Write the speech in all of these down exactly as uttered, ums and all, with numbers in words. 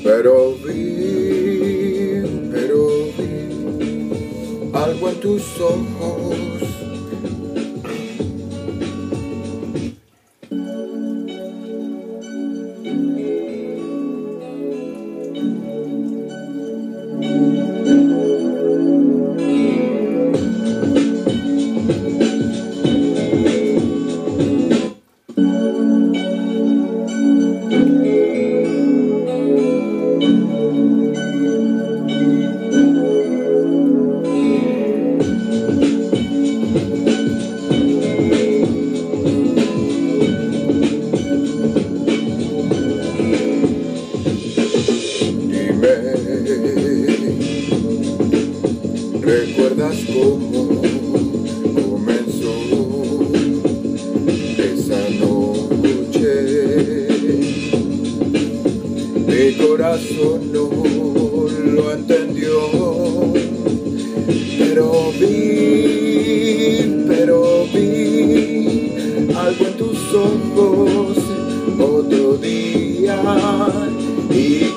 Pero vi, pero vi algo en tus ojos. ¿Recuerdas cómo comenzó esa noche? Mi corazón no lo entendió, pero vi, pero vi algo en tus ojos otro día y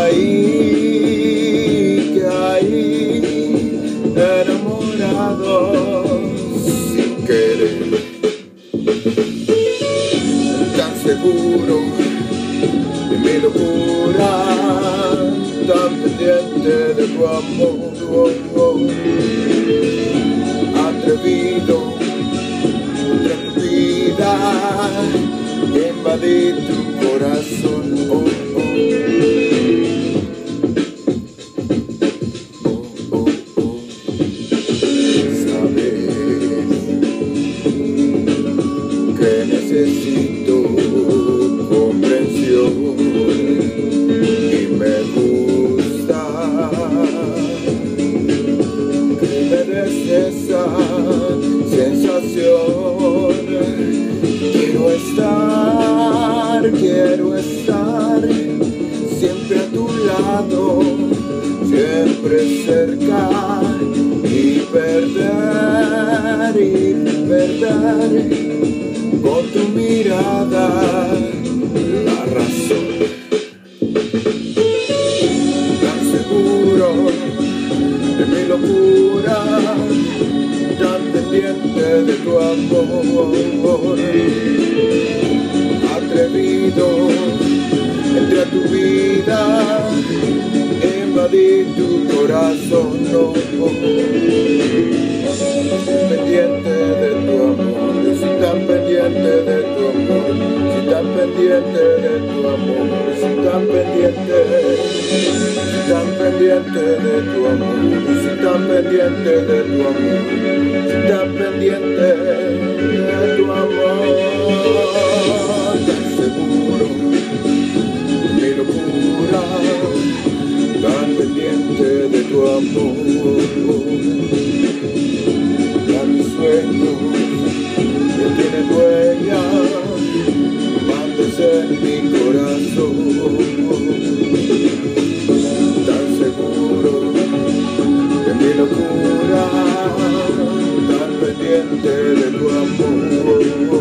caí, caí enamorado sin querer, tan seguro de mi locura, tan pendiente de tu amor, oh, oh. Atrevido de tu vida, invadí tu corazón, oh, oh. Necesito comprensión y me gusta que me des esa sensación. Quiero estar, quiero estar siempre a tu lado, siempre cerca y perder, y perder con tu mirada la razón. Tan seguro de mi locura, tan pendiente de tu amor, atrevido entre tu vida, invadí tu corazón, no, pendiente de tu amor, soy tan pendiente de tu amor, soy tan pendiente de tu amor, soy tan pendiente, soy tan pendiente de tu amor, soy tan pendiente de tu amor, soy tan pendiente de tu amor, tan seguro de mi locura, tan pendiente de tu amor. Que tiene dueña, mandes en mi corazón, tan seguro de mi locura, tan pendiente de tu amor.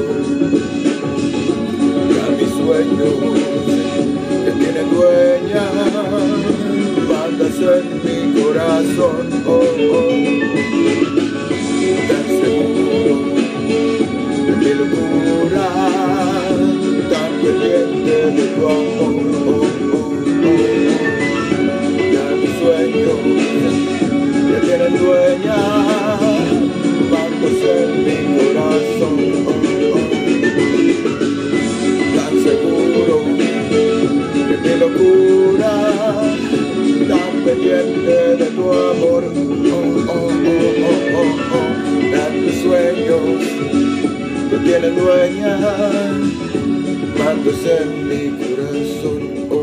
Ya mis sueños que tiene dueña, mandas en mi corazón, oh, oh. Tan seguro de mi locura, tan pendiente de tu amor, oh, oh, oh. Ya mis sueños que tienen dueña, mandas en mi corazón, oh, oh. Tan seguro de mi locura, tan pendiente de tu amor, oh, oh, oh, oh, oh, oh. Mis sueños que tienen dueña, mandos en mi corazón, oh.